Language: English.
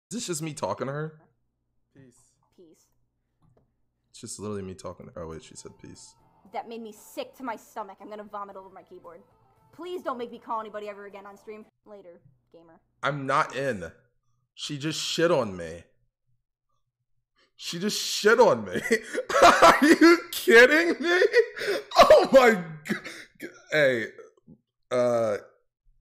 Is this just me talking to her? Peace. Peace. It's just literally me talking to her. Oh, wait, she said peace. That made me sick to my stomach. I'm gonna vomit over my keyboard. Please don't make me call anybody ever again on stream. Later, gamer. I'm not in. She just shit on me. She just shit on me. Are you kidding me? Oh my god. Hey,